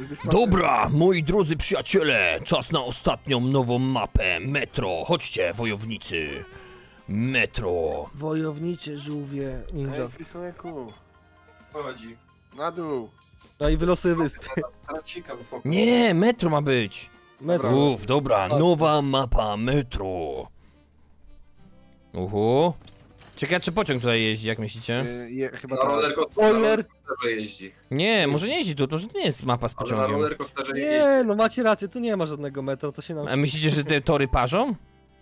Dobra, moi drodzy przyjaciele, czas na ostatnią nową mapę. Metro, chodźcie, wojownicy. Metro. Wojownicze żółwie ninja. Ej, Friksoneku, Co chodzi? na dół. No i wylosuję wyspy. Stracika, bo spokój. Nie, metro ma być. Metro. Uf, dobra, nowa mapa metro. Ciekawe, czy pociąg tutaj jeździ, jak myślicie? Chyba Na tak. rollercoasterze jeździ. Nie, może nie jeździ tu, to nie jest mapa z Ale na pociągiem. rollercoasterze nie jeździ. Nie, no macie rację, tu nie ma żadnego metra, to się nam... A myślicie, że te tory parzą?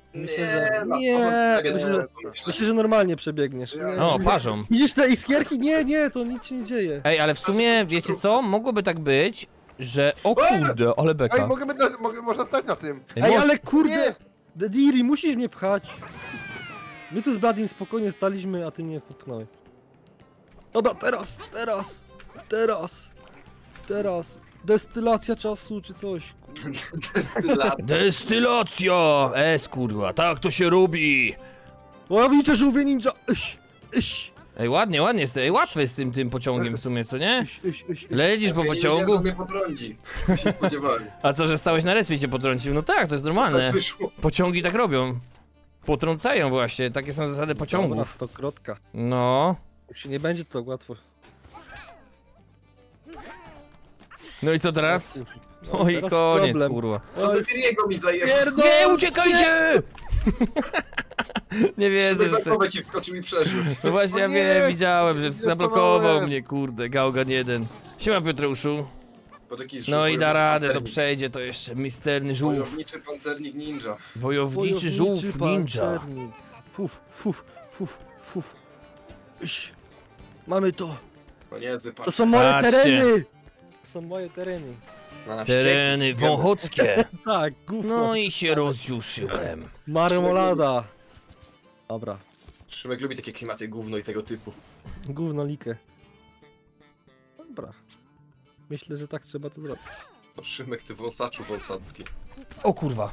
Myślę, że normalnie przebiegniesz. Nie. O, parzą. Widzisz te iskierki? Nie, to nic się nie dzieje. Ej, ale w sumie, wiecie co? Mogłoby tak być, że... O kurde, ale Ej, beka. można stać na tym. Ej, ale Nie. kurde! Dediri, musisz mnie pchać. My tu z Bladim spokojnie staliśmy, a ty mnie popchnąłeś. Dobra, teraz. Destylacja czasu, czy coś. Destylacja! Kurwa, tak to się robi! Wojownicze żółwie ninja! Ej, ładnie jest, łatwe jest z tym pociągiem w sumie, co nie? Lecisz po Ja pociągu? mnie potrąci. Się spodziewałem. A co, że stałeś na respie i cię potrącił? No tak, to jest normalne. Tak wyszło. Pociągi tak robią. Potrącają właśnie, takie są zasady Dobra, pociągów. to krotka. No. Już się nie będzie to łatwo. No i co teraz? No, Oj, teraz koniec, problem. kurwa. Co do Firiego mi zajebał. Nie, uciekajcie! Nie wierzę, że to... ci wskoczył i przeżył. No właśnie, ja nie, wiem, widziałem, że zablokował zastanawiałem. mnie, kurde, Gaugan 1. Siema, Piotruszu. Patrz, jakiś No i da wojowniczy radę, to pancernik. przejdzie, to jeszcze misterny żółw. Wojowniczy pancernik ninja. Wojowniczy żółw ninja. pancernik. Fuf. Iś. Mamy to. To niezły pan. To są moje Patrzcie. tereny. To są moje tereny. Na Tereny ścieki. wąchockie. Tak, gówno. No i się rozjuszyłem. Marmolada. Dobra. Szymek lubi takie klimaty gówno i tego typu. Gówno likę. Dobra. Myślę, że tak trzeba to zrobić. To Szymek, ty wąsaczu wąsacki. O kurwa.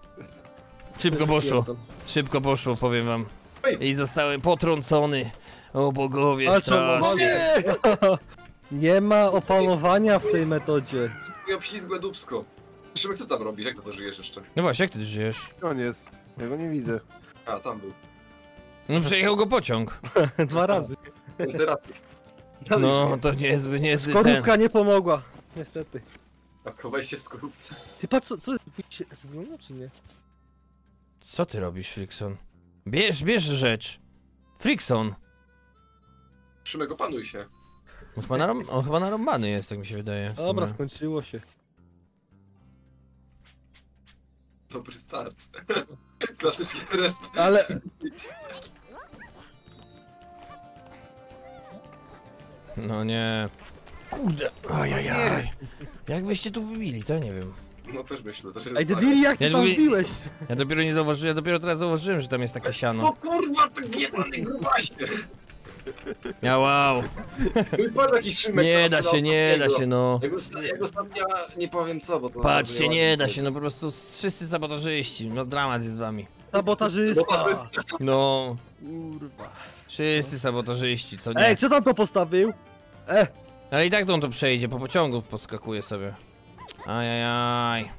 Szybko poszło, powiem wam. I zostałem potrącony. O bogowie, Ale strasznie. Nie ma opanowania w tej metodzie. I obślizgłe dupsko. Szymek, co tam robisz? Jak to żyjesz jeszcze? No właśnie, jak ty żyjesz? Koniec. Ja go nie widzę. A, tam był. No przejechał go pociąg. 2 razy. Teraz. No to niezły ten. Skorupka nie pomogła. Niestety. A schowaj się w skorupce. Ty patrz, co jest? Wygląda czy nie? Co ty robisz, Frikson? Bierz rzecz. Frikson. Szymek, opanuj się. On chyba narąbany jest, tak mi się wydaje. w sumie. Dobra, skończyło się. Dobry start. Klasycznie resp. Ale... No nie. Kurde. Ajajaj. Jak wyście tu wybili, to ja nie wiem. No też myślę. Też Ej, Dediri, jak ty Ja tam lubię- wbiłeś? Ja dopiero nie zauważyłem, ja dopiero teraz zauważyłem, że tam jest takie O siano. kurwa, ty jebany grubasie! Ja wow. No i patrz jakiś Szymek. Nie teraz da na się, nie da ostatniego. się, no. Jak ostatnia, nie powiem co, bo to... Patrzcie, nie da się, no po prostu wszyscy sabotażyści. No dramat jest z wami. Sabotażysta. No. Kurwa. Wszyscy sabotażyści, co nie? Ej, kto tam to postawił? Ale i tak to on to przejdzie, po pociągu podskakuje sobie. Ajajaj.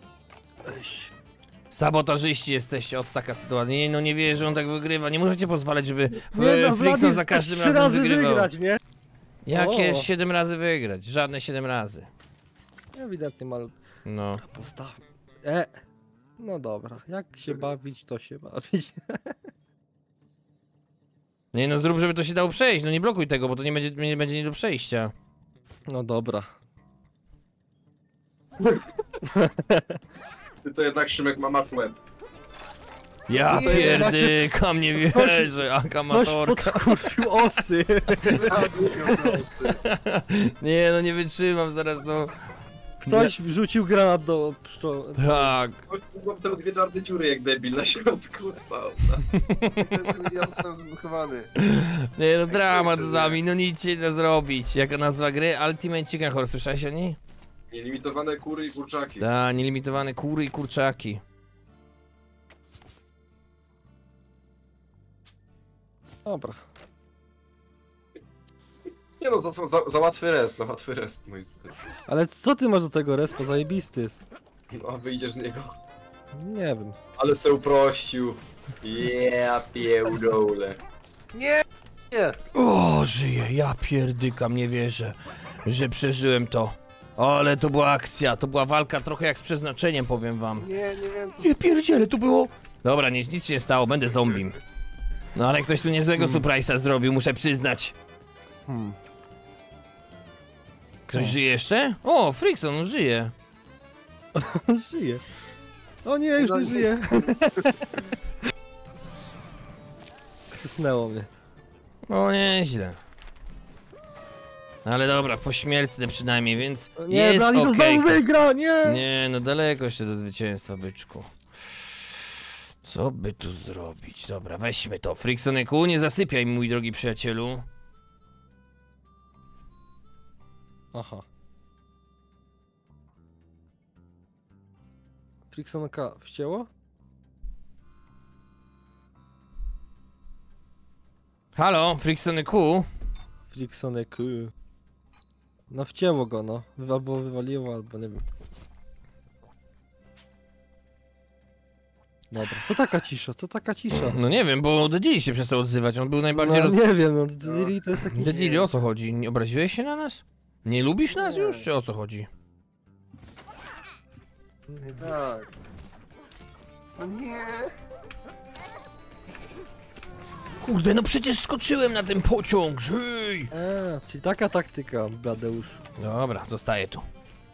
Sabotażyści jesteście, od taka sytuacja. Nie, no nie wierzę, że on tak wygrywa. Nie możecie pozwalać, żeby Frikson za każdym trzy razem razy wygrywał. wygrać, nie? Jakieś O. 7 razy wygrać? Żadne 7 razy. Ewidentnie mal... No. Postaw. No dobra, jak się bawić, to się bawić. Nie no, zrób, żeby to się dało przejść. No nie blokuj tego, bo to nie będzie nie do przejścia. No dobra. Ty to jednak Szymek ma matłeb. Ja Nie, pierdykam, nie wierzę, Ktoś akamatorka. podkurwił osy. Nie no, nie wytrzymam zaraz, no. Ktoś wrzucił granat do pszczoły. Tak. Mam tylko 2 czarne dziury jak debil na środku spał. Ja zostałem zablokowany. Nie no, dramat z wami, no nic się nie da zrobić. Jaka nazwa gry? Ultimate Chicken Horse, słyszałeś o niej? Nielimitowane kury i kurczaki. Da, nielimitowane kury i kurczaki. Dobra. Nie no, za łatwy resp, moim zdaniem. Ale co ty masz do tego respa? Zajebisty jest. No, a wyjdziesz z niego. Nie wiem. Ale se uprościł. Pierdolę. Nie! Nie! O, żyję, ja pierdykam, nie wierzę, że przeżyłem to. Ale to była akcja, to była walka trochę jak z przeznaczeniem, powiem wam. Nie wiem co... Nie pierdziele, tu było... Dobra, nic się nie stało, będę zombiem. No ale ktoś tu niezłego surprise'a zrobił, muszę przyznać. Ktoś żyje jeszcze? O, Frickson żyje. On żyje. O nie, już nie żyje. Przysnęło mnie. O, nieźle. Ale dobra, pośmiertne przynajmniej, więc Nie, jest Blady to okej. znowu wygra, nie! Nie, no daleko jeszcze do zwycięstwa, byczku. Co by tu zrobić? Dobra, weźmy to. Fricksoneku, nie zasypiaj, mój drogi przyjacielu. Aha. Fricksonka wścięło? Halo, Fricksoneku? Fricksonek. No wcięło go, no. Albo wywaliło, albo nie wiem. Dobra. Co taka cisza? Co taka cisza? No nie wiem, bo Dedili się przestał odzywać, on był najbardziej No roz... nie wiem, no Dediri to jest taki... Dedili, o co chodzi? Nie obraziłeś się na nas? Nie lubisz nas Nie. już, czy o co chodzi? Nie tak. No nie! Kurde, no przecież skoczyłem na ten pociąg, żyj! Czyli taka taktyka, Bladeusz. Dobra, zostaję tu.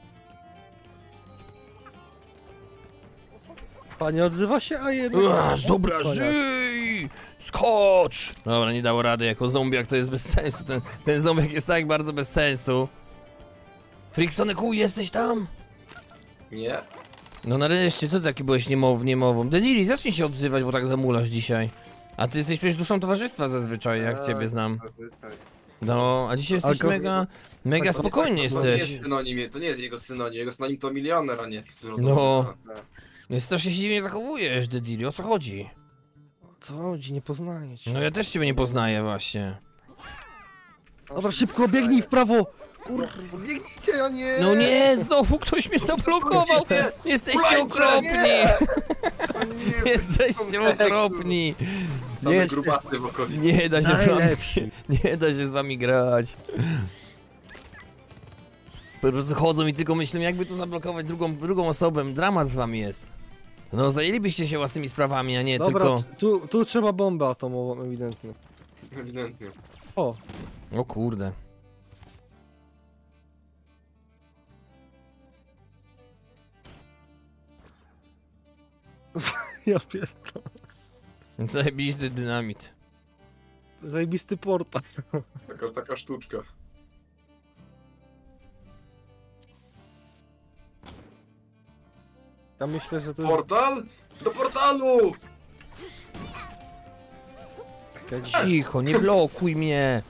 Panie odzywa się, a jednak... Aż, dobra, Cwaniak. żyj! Skocz! Dobra, nie dało rady, jako zombiak to jest bez sensu, ten zombiak jest tak bardzo bez sensu. Fricksoneku, jesteś tam? Nie? No nareszcie, co ty taki byłeś niemową? Dedili, zacznij się odzywać, bo tak zamulasz dzisiaj. A ty jesteś przecież duszą towarzystwa zazwyczaj, jak ciebie znam. Zazwyczaj. No, a dzisiaj jesteś Alko- mega spokojnie To nie jest jesteś. synonim, to nie jest jego synonim. Jego synonim to milioner, a nie... No. Tak. Nie strasznie się dziwnie zachowujesz, Dedili, o co chodzi? Co chodzi, nie poznaję cię. No ja też ciebie nie poznaję właśnie. Dobra, szybko biegnij w prawo! Kurwa, biegnijcie, a nie! No nie, znowu ktoś mnie zablokował! Jesteście okropni! O nie! Jesteście okropni! Same Nie, grubacy w okolicy. nie da się z wami, Najlepsi. nie da się z wami grać. Po prostu chodzą i tylko myślą, jakby to zablokować drugą osobę. Dramat z wami jest. No zajęlibyście się własnymi sprawami, a nie Dobra, tylko... tu trzeba bombę atomową, ewidentnie. Ewidentnie. O, O kurde. ja pierdolę. Zajebisty dynamit. Zajebisty portal. Taka sztuczka. Ja myślę, że to jest... Portal? Do portalu! Jak... Cicho, nie blokuj mnie.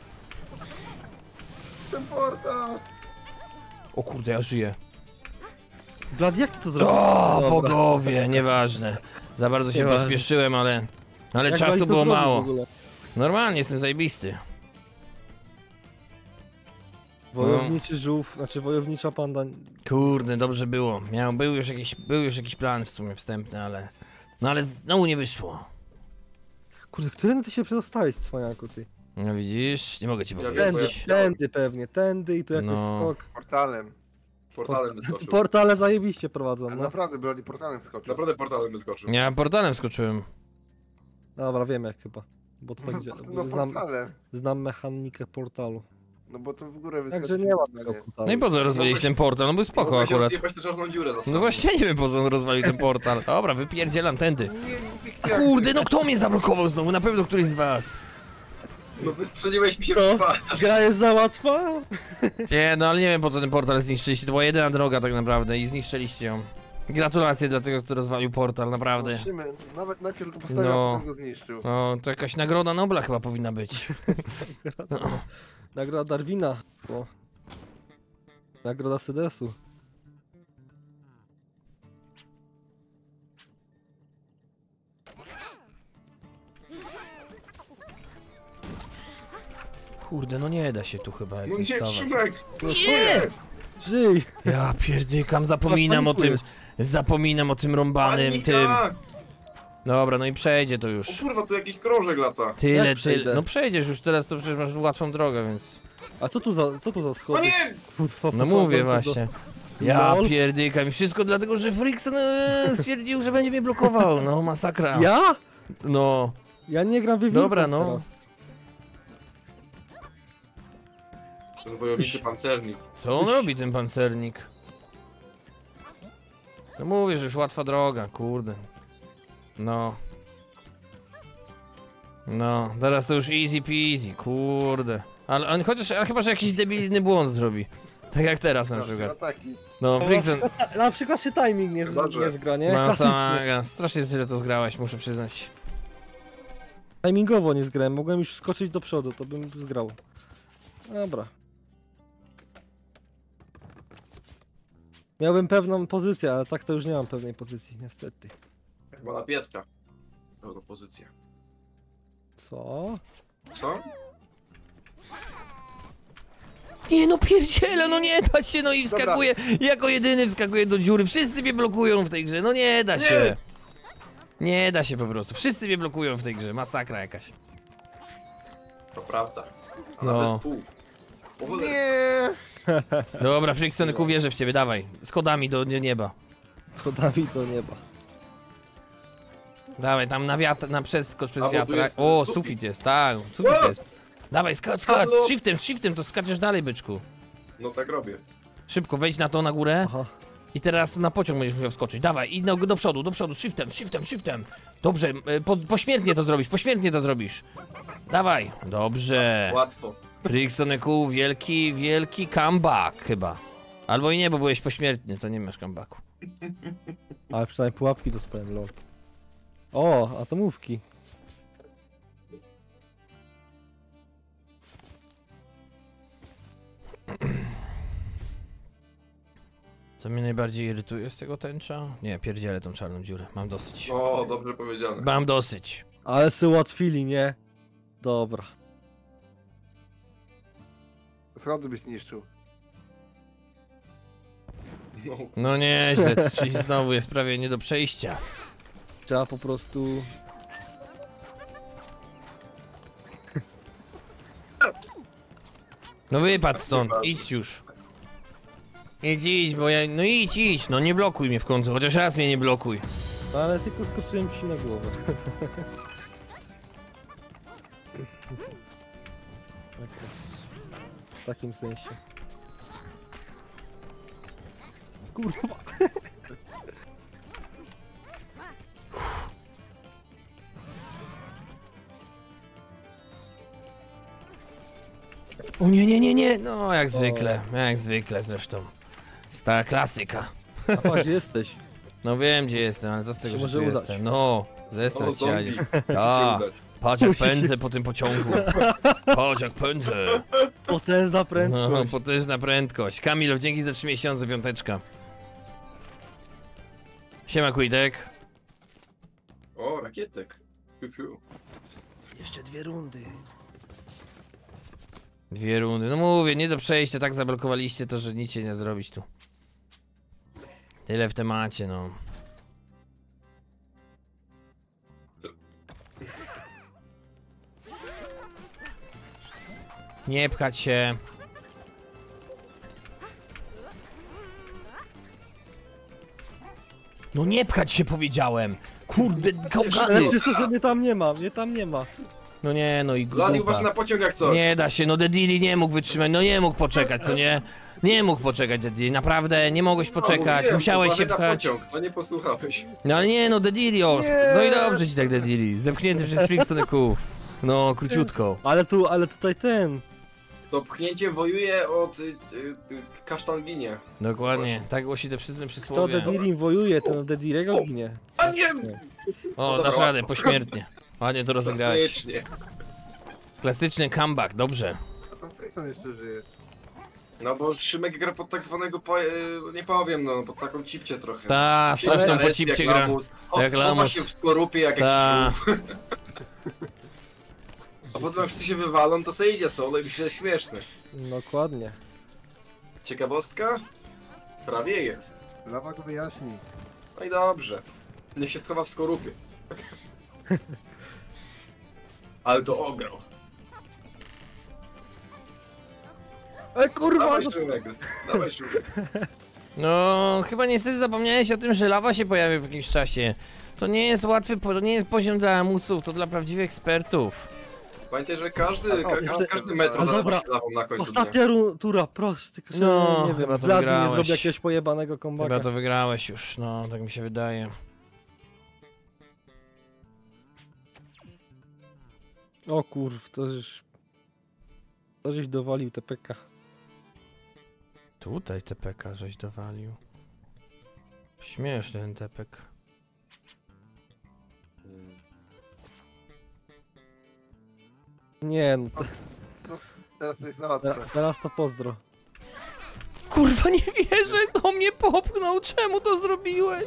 Ten portal! O kurde, ja żyję. Blad, jak ty to zrobiłeś? O, Dobra. bogowie, nieważne. Za bardzo się Nieważne. pospieszyłem, ale Jak czasu Bladi to było zrobił w mało. ogóle? Normalnie, jestem zajebisty. Wojowniczy żółw, znaczy wojownicza panda. Kurde, dobrze było. Był już jakiś plan w sumie wstępny, ale... No ale znowu nie wyszło. Kurde, którym ty się przedostałeś, cwaniaku, ty? No widzisz, nie mogę ci Ja powiedzieć. wiem, bo Tędy, ja- tędy pewnie, tędy i tu jakiś No. skok. Portalem. Portalem wyskoczył. Portale zajebiście prowadzą, Ale no. naprawdę, Bloody portalem wskoczył. Naprawdę portalem wyskoczył. Ja portalem skoczyłem. Dobra, wiem jak chyba. Bo to tak No, działa. no portalem. Znam mechanikę portalu. No bo to w górę wyskoczył. Także nie ma No tego nie. portalu. No i po co rozwalić ten portal? No był spoko Mogłeś akurat. rozjebać tę czarną dziurę za No właśnie nie wiem po co on rozwalił ten portal. Dobra, wypierdzielam tędy. Nie, A kurde, no kto mnie zablokował znowu? Na pewno któryś z was. No wystrzeliłeś mi się Co? w twarz. Gra jest za łatwa? Nie, no ale nie wiem po co ten portal zniszczyliście. To była jedyna droga tak naprawdę i zniszczyliście ją. Gratulacje dla tego, kto rozwalił portal, naprawdę. Zobaczymy. Nawet najpierw go postawił, No. a potem go zniszczył. No, to jakaś nagroda Nobla chyba powinna być. Nagroda Darwina. O. Nagroda Sydesu. Kurde, no nie da się tu chyba No nie, egzystować. Szymek! Nie! Żyj! Ja pierdykam, zapominam o tym rąbanym, tym. Panika! Dobra, no i przejdzie to O już. kurwa, tu jakiś krążek lata. Tyle. przejdę? No przejdziesz już teraz, to przecież masz łatwą drogę, więc... A co to za O schody? nie! Kurwa, No mówię prowadzące do- właśnie. Ja Lol. pierdykam i wszystko dlatego, że Frickson stwierdził, że będzie mnie blokował. No masakra. Ja? No. Ja nie gram w Wiedźminka Dobra, no. teraz. Ten wojowniczy pancernik. Co on robi, ten pancernik? No mówię, że już łatwa droga, kurde. No. No, teraz to już easy peasy, kurde. Ale on chociaż, ale chyba, że jakiś debilny błąd zrobi. Tak jak teraz na przykład. Ataki. No, Frickson... Na przykład się timing Dobrze. nie zgra, nie? No, Klasycznie. strasznie źle to zgrałeś, muszę przyznać. Timingowo nie zgrałem, mogłem już skoczyć do przodu, to bym zgrał. Dobra. Miałbym pewną pozycję, ale tak to już nie mam pewnej pozycji, niestety. Chyba na pieska. Dobra pozycja. Co? Co? Nie no pierdziele, no nie da się, no i wskakuje, jako jedyny wskakuje do dziury, wszyscy mnie blokują w tej grze, no nie da się. Nie da się po prostu, wszyscy mnie blokują w tej grze, masakra jakaś. To prawda. A No. nawet pół. O cholera. Nie! Dobra, Frickson, wierzę w ciebie, dawaj, schodami do nieba. Schodami do nieba. Dawaj, tam na wiatr, na przeskocz przez A, bo tu wiatrak. jest O, sufit. sufit jest, tak, sufit Wow! jest. Dawaj, skacz, Halo! shiftem, to skaczesz dalej, byczku. No tak robię. Szybko, wejdź na to na górę. Aha. I teraz na pociąg będziesz musiał wskoczyć. Dawaj, i do przodu, shiftem. Dobrze, pośmiertnie to zrobisz, Dawaj, dobrze. Łatwo. Fricksoneku, wielki comeback chyba. Albo i nie, bo byłeś pośmiertny, to nie masz comebacku. Ale przynajmniej pułapki dostałem, lol. O, atomówki. Co mnie najbardziej irytuje z tego tęcza? Nie, pierdzielę tą czarną dziurę, mam dosyć. O, dobrze powiedziane. Mam dosyć. Ale se ułatwili, nie? Dobra. Schody byś zniszczył. No. No nieźle, czyli znowu jest prawie nie do przejścia. Trzeba po prostu... No wypadł stąd, idź już. Idź, bo ja... No idź, no nie blokuj mnie w końcu, chociaż raz mnie nie blokuj. No ale tylko skoczyłem ci na głowę. W takim sensie. Kurwa. O nie, no jak zwykle zresztą. Stara klasyka. A patrz, gdzie jesteś? No wiem gdzie jestem, ale co z tego, Się że może tu udać. jestem. No, O, zestrać się, zombie. A, Udać. patrz jak pędzę po tym pociągu. Patrz jak pędzę. Potężna No, prędkość. potężna prędkość. Kamil, dzięki za 3 miesiące, piąteczka. Siema Kujtek. O, rakietek. Piu, piu. Jeszcze 2 rundy. 2 rundy. No mówię, nie do przejścia, tak zablokowaliście to, że nic się nie zrobić tu. Tyle w temacie, no. Nie pchać się. No nie pchać się, powiedziałem. Kurde, gałgany. Ale przez to, że mnie tam nie ma. No nie, no i Blady, grupa. uważaj na pociąg jak coś. Nie da się, no Dediri nie mógł wytrzymać, no nie mógł poczekać, co nie? Nie mógł poczekać Dediri, naprawdę, nie mogłeś poczekać, mówiłem, musiałeś się uważaj na pchać. pociąg, to nie posłuchałeś. No ale nie, no Dediri, no i dobrze ci tak Dediri, zepchnięty przez Frickson Q. No, króciutko. Ale tutaj ten. To pchnięcie wojuje od kasztan ginie. Dokładnie, tak głosi te Kto przysłowie. Dedirim wojuje, ten Dedirego ginie. A nie! O, Dobra. dasz radę, pośmiertnie. Ładnie to rozegrałeś. Klasycznie. Klasyczny comeback, dobrze. A tam Frickson jeszcze żyje. No bo Szymek gra pod tak zwanego, nie powiem, no, pod taką cipcie trochę. Ta, straszną Siedzi na po respie cipcie jak gra. lamus. Jak Chowa lamus. się w skorupie jak Ta. jakiś żółw. A potem jak wszyscy się wywalą, to sobie idzie solo i myślę, że jest śmieszny. Dokładnie. Ciekawostka? Prawie jest. Lawa go wyjaśni. No i dobrze. Niech się schowa w skorupie. Ale to ograł. Kurwa! Dawaj Szymek. Dawaj Szymek. No, chyba niestety zapomniałeś o tym, że lawa się pojawi w jakimś czasie. To nie jest łatwy, to nie jest poziom dla lamusów, to dla prawdziwych ekspertów. Pamiętaj, że każdy A metro dobra, zalewa się lawą na końcu dnia. Ostatnia tura, proszę, tylko że No, nie chyba wiem, to Blady nie wygrałeś. zrobi jakiegoś pojebanego kombaka. Chyba to wygrałeś już, no, tak mi się wydaje. O kurw, to żeś dowalił TPK. Tutaj TPK żeś dowalił. Śmieszny ten TPK. Nie no, Teraz coś załatwię. teraz to pozdro. Kurwa, nie wierzę, on mnie popchnął, czemu to zrobiłeś?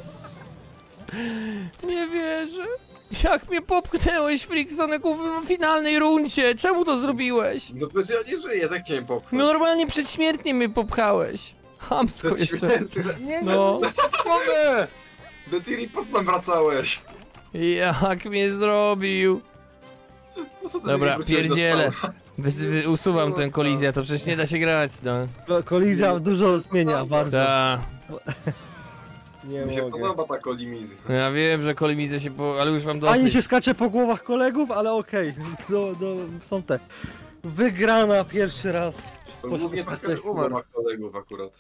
Nie wierzę. Jak mnie popchnęłeś, Friksoneku, w finalnej rundzie, czemu to zrobiłeś? No przecież ja nie żyję, tak chciałem popchnąć. No normalnie przedśmiertnie mnie popchałeś. Chamsko jeszcze. Nie, No. One! Do Tiri, po co tam wracałeś? Jak mnie zrobił. Po co ty Dobra, nie wróciłeś do pierdzielę. spawna? Usuwam tę kolizję, to przecież nie da się grać, no. Kolizja dużo zmienia, bardzo. Ta. Nie Mi się mogę. podoba ta kolimizy. Ja wiem, że kolizja się ale już mam dosyć. Ani się skacze po głowach kolegów, ale okej. Są te. Wygrana pierwszy raz. To głównie taka Pastor umarł. ma kolegów akurat.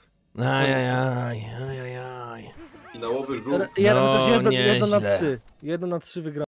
Ajajaj. I na łowy żółw. Ja No, chociaż 1 na nieźle. 3. 1 na 3 wygrana.